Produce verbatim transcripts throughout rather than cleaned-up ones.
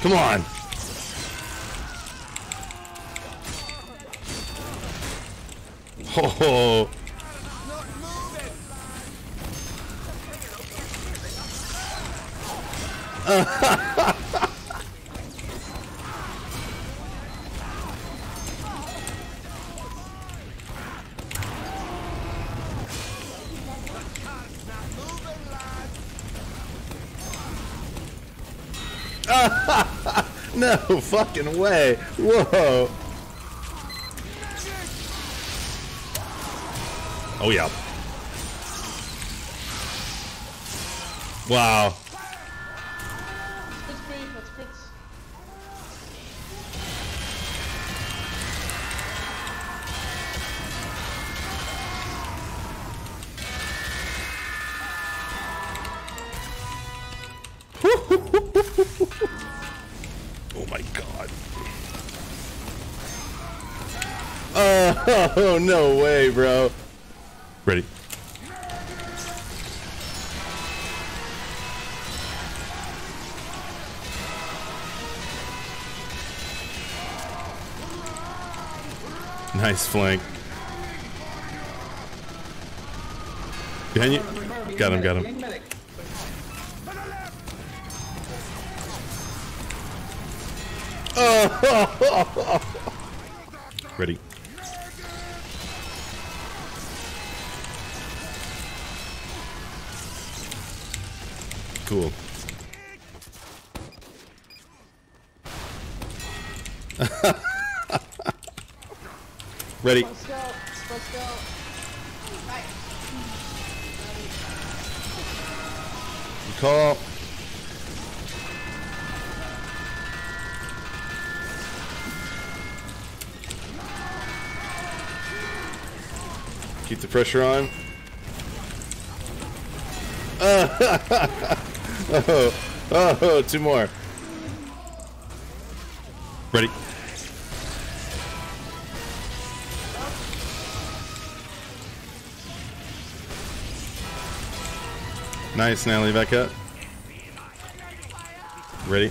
Come on. Oh. No fucking way. Whoa. Oh yeah. Wow. Oh my god. Oh, no way, bro. Ready. Nice flank. Behind you. Got him, got him. Oh! Ready. Cool. Ready. Let's go. Let's go. Call. Keep the pressure on. Oh, oh, two more. Ready. Nice, Natalie, back up. Ready.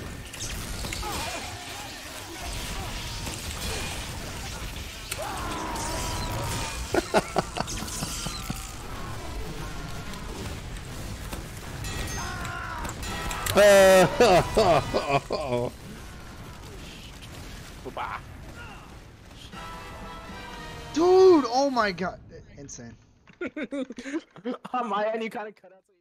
Dude, oh my god. Insane. On my end, you kind of cut out.